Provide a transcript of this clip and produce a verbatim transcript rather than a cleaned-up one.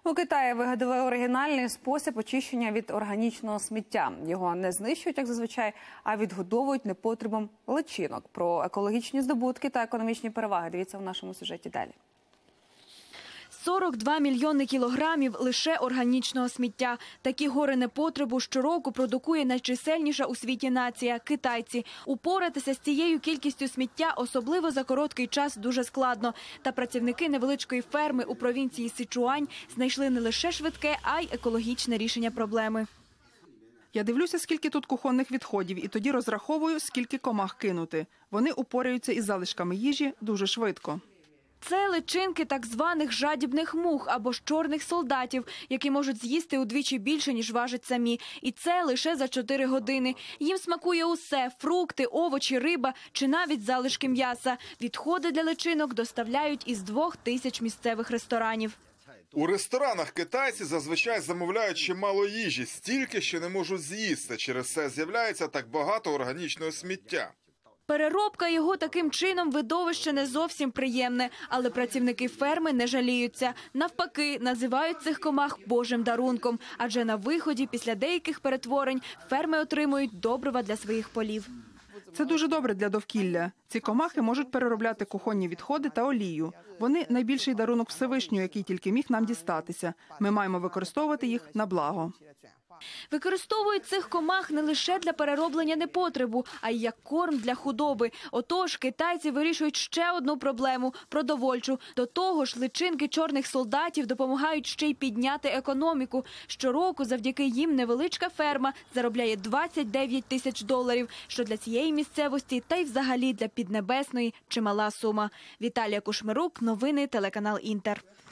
У Китаї вигадали оригінальний спосіб очищення від органічного сміття. Його не знищують, як зазвичай, а відгодовують непотребом личинок. Про екологічні здобутки та економічні переваги дивіться в нашому сюжеті далі. сорок два мільйони кілограмів лише органічного сміття. Такі гори непотребу щороку продукує найчисельніша у світі нація – китайці. Упоратися з цією кількістю сміття, особливо за короткий час, дуже складно. Та працівники невеличкої ферми у провінції Сичуань знайшли не лише швидке, а й екологічне рішення проблеми. Я дивлюся, скільки тут кухонних відходів, і тоді розраховую, скільки комах кинути. Вони упораються із залишками їжі дуже швидко. Це личинки так званих жадібних мух або ж чорних солдатів, які можуть з'їсти удвічі більше, ніж важать самі. І це лише за чотири години. Їм смакує усе – фрукти, овочі, риба чи навіть залишки м'яса. Відходи для личинок доставляють із двох тисяч місцевих ресторанів. У ресторанах китайці зазвичай замовляють чимало їжі, стільки, що не можуть з'їсти. Через це з'являється так багато органічного сміття. Переробка його таким чином видовище не зовсім приємне, але працівники ферми не жаліються. Навпаки, називають цих комах Божим дарунком, адже на виході після деяких перетворень ферми отримують добрива для своїх полів. Це дуже добре для довкілля. Ці комахи можуть переробляти кухонні відходи та олію. Вони – найбільший дарунок Всевишнього, який тільки міг нам дістатися. Ми маємо використовувати їх на благо. Використовують цих комах не лише для перероблення непотребу, а й як корм для худоби. Отож, китайці вирішують ще одну проблему – продовольчу. До того ж, личинки чорних солдатів допомагають ще й підняти економіку. Щороку завдяки їм невеличка ферма заробляє двадцять дев'ять тисяч доларів, що для цієї місцевості та й взагалі для Піднебесної чимала сума. Віталія Кушмирук, новини, телеканал «Інтер».